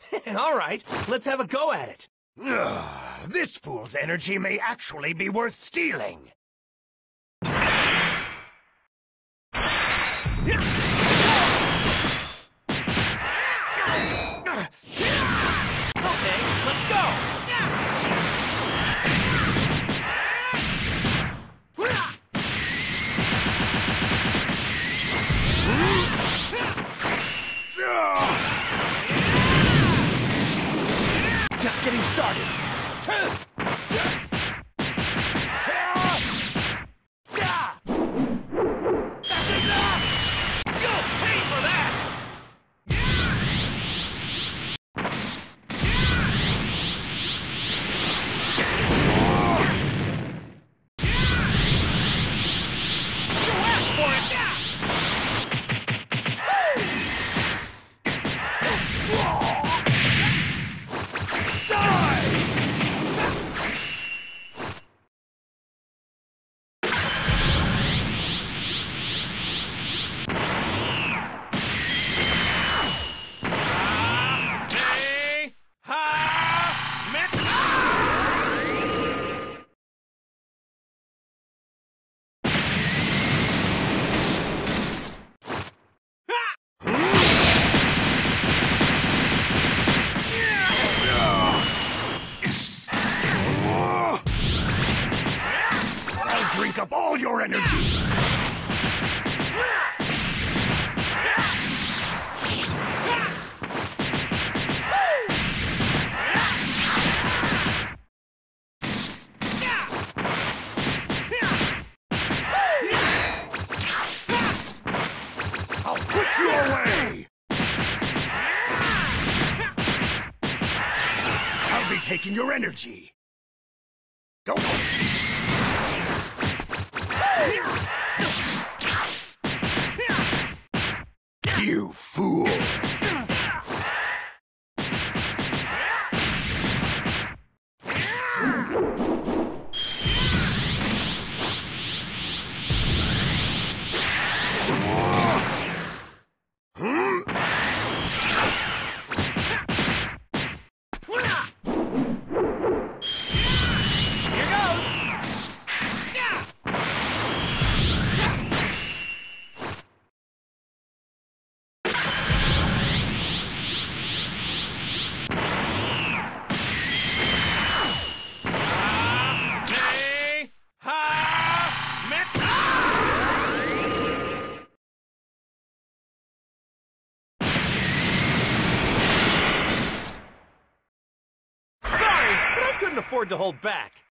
All right, let's have a go at it. This fool's energy may actually be worth stealing. Okay, let's go. Just getting started. You'll pay for that! You asked for it! I'll drink up all your energy. I'll put you away. I'll be taking your energy. Go. You fool! Couldn't afford to hold back.